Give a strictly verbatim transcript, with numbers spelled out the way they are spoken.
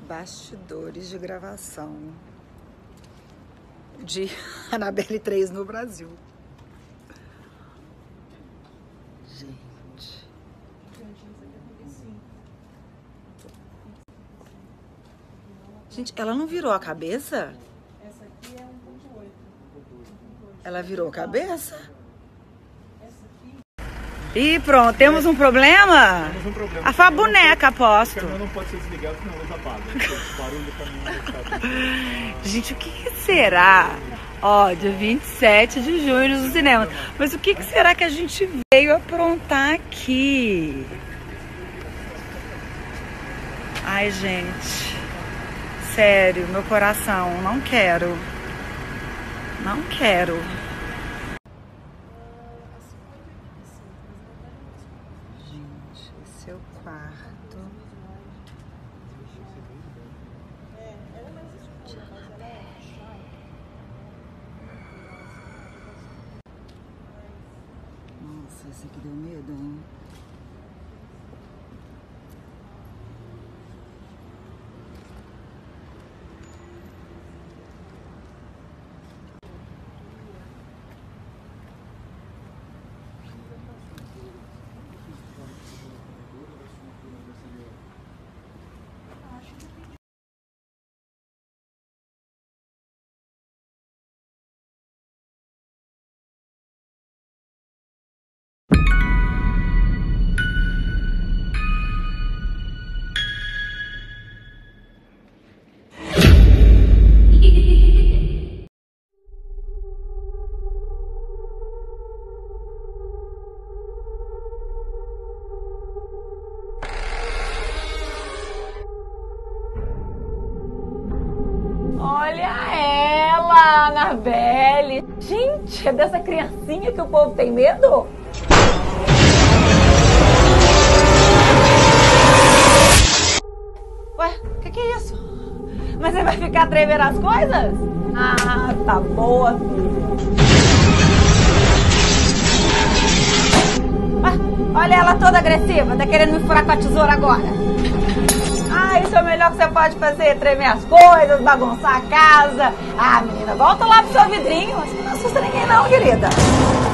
Bastidores de gravação de Annabelle três no Brasil. Gente. Gente, ela não virou a cabeça? Essa aqui é um ponto oito. Ela virou a cabeça? Essa aqui... Ih, pronto, temos um problema? Temos um problema. A sua boneca, aposto. O caminhão não pode ser desligado, senão a luz apaga. O barulho do caminhão não está. Gente, o que, que será? Ó, dia vinte e sete de junho no cinema. Mas o que, que será que a gente veio aprontar aqui? Ai, gente. Sério, meu coração, não quero. Não quero. Gente, esse é o quarto. Nossa, esse aqui deu medo, hein? Olha ela, Annabelle. Gente, é dessa criancinha que o povo tem medo? Ué, o que, que é isso? Mas você vai ficar tremendo as coisas? Ah, tá boa, filha. Ué, olha ela toda agressiva, tá querendo me furar com a tesoura agora. Ah, isso é o melhor que você pode fazer, tremer as coisas, bagunçar a casa. Ah, menina, volta lá pro seu vidrinho. Isso não assusta ninguém não, querida.